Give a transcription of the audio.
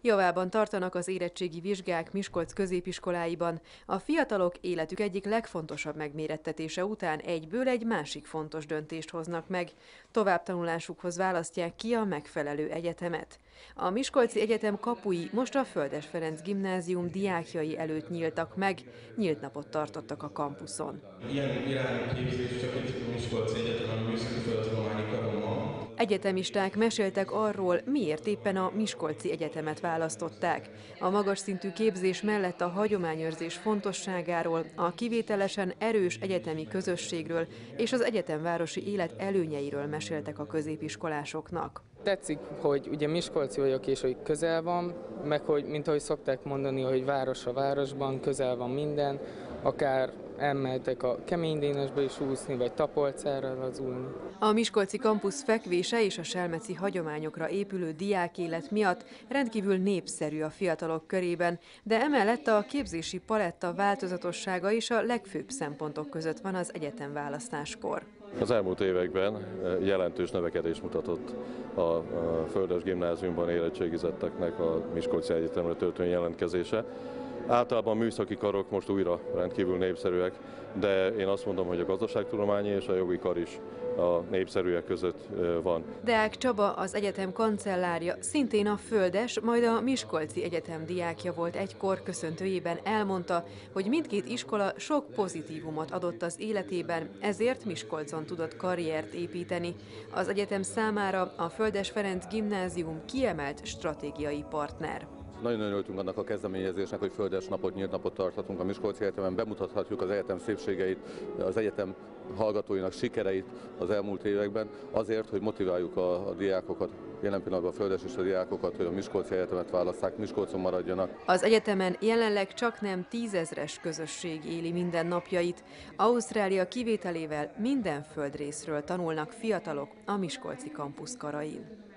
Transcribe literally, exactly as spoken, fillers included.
Javában tartanak az érettségi vizsgák Miskolc középiskoláiban. A fiatalok életük egyik legfontosabb megmérettetése után egyből egy másik fontos döntést hoznak meg. Továbbtanulásukhoz választják ki a megfelelő egyetemet. A Miskolci Egyetem kapui most a Földes Ferenc Gimnázium diákjai előtt nyíltak meg, nyílt napot tartottak a kampuszon. Ilyen irányú képzés csak itt a Miskolci Egyetemen a Műszaki Földtudományi Karon van. Egyetemisták meséltek arról, miért éppen a Miskolci Egyetemet választották. A magas szintű képzés mellett a hagyományőrzés fontosságáról, a kivételesen erős egyetemi közösségről és az egyetemvárosi élet előnyeiről meséltek a középiskolásoknak. Tetszik, hogy ugye miskolci vagyok és hogy közel van, meg hogy, mint ahogy szokták mondani, hogy város a városban, közel van minden, akár elmehetek a Keménydénesbe is úszni, vagy Tapolcára lazulni. A miskolci kampusz fekvése és a selmeci hagyományokra épülő diákélet miatt rendkívül népszerű a fiatalok körében, de emellett a képzési paletta változatossága is a legfőbb szempontok között van az egyetemválasztáskor. Az elmúlt években jelentős növekedés mutatott a Földes Gimnáziumban érettségizetteknek a Miskolci Egyetemre történő jelentkezése. Általában műszaki karok most újra rendkívül népszerűek, de én azt mondom, hogy a gazdaságtudományi és a jogi kar is a népszerűek között van. Deák Csaba, az egyetem kancellárja, szintén a Földes, majd a Miskolci Egyetem diákja volt egykor, köszöntőjében elmondta, hogy mindkét iskola sok pozitívumot adott az életében, ezért Miskolcon tudott karriert építeni. Az egyetem számára a Földes Ferenc Gimnázium kiemelt stratégiai partner. Nagyon örültünk annak a kezdeményezésnek, hogy Földes napot, nyílt napot tarthatunk a Miskolci Egyetemen, bemutathatjuk az egyetem szépségeit, az egyetem hallgatóinak sikereit az elmúlt években, azért, hogy motiváljuk a, a diákokat, jelen pillanatban a Földes és a diákokat, hogy a Miskolci Egyetemet válasszák, Miskolcon maradjanak. Az egyetemen jelenleg csaknem tízezres közösség éli mindennapjait. Ausztrália kivételével minden földrészről tanulnak fiatalok a miskolci kampusz karain.